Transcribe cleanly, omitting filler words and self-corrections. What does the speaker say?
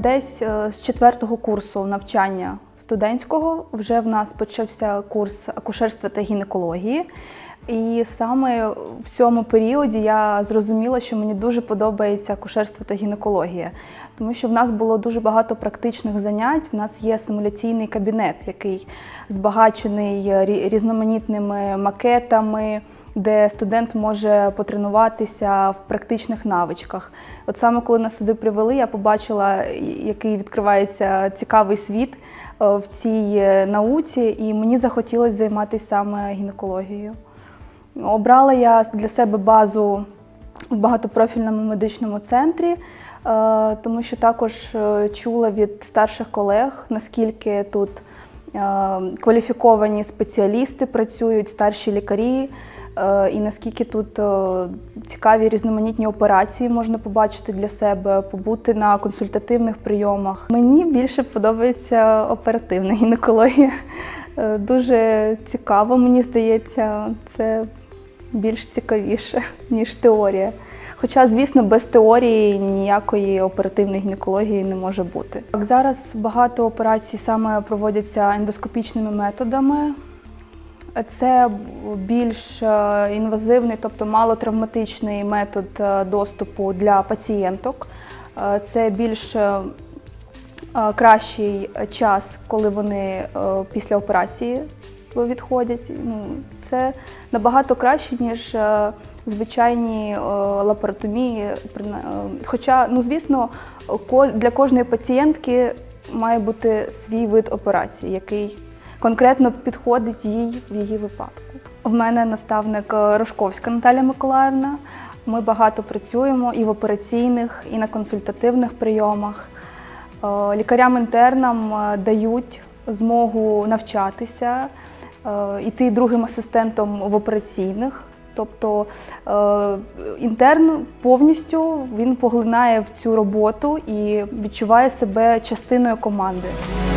Десь з 4-го курсу навчання студентського вже в нас почався курс акушерства та гінекології. І саме в цьому періоді я зрозуміла, що мені дуже подобається акушерство та гінекологія. Тому що в нас було дуже багато практичних занять, в нас є симуляційний кабінет, який збагачений різноманітними макетами, де студент може потренуватися в практичних навичках. От саме коли нас сюди привели, я побачила, який відкривається цікавий світ в цій науці, і мені захотілося займатися саме гінекологією. Обрала я для себе базу в багатопрофільному медичному центрі, тому що також чула від старших колег, наскільки тут кваліфіковані спеціалісти працюють, старші лікарі, і наскільки тут цікаві різноманітні операції можна побачити для себе, побути на консультативних прийомах. Мені більше подобається оперативна гінекологія. Дуже цікаво, мені здається, це більш цікавіше, ніж теорія. Хоча, звісно, без теорії ніякої оперативної гінекології не може бути. Зараз багато операцій саме проводяться ендоскопічними методами. Це більш інвазивний, тобто малотравматичний метод доступу для пацієнток. Це більш кращий час, коли вони після операції відходять. Це набагато краще, ніж звичайні лапаротомії. Хоча, звісно, для кожної пацієнтки має бути свій вид операції, який конкретно підходить їй в її випадку. В мене наставник Рожковська Наталія Миколаївна. Ми багато працюємо і в операційних, і на консультативних прийомах. Лікарям-інтернам дають змогу навчатися, йти другим асистентом в операційних. Тобто інтерн повністю він поглинає в цю роботу і відчуває себе частиною команди.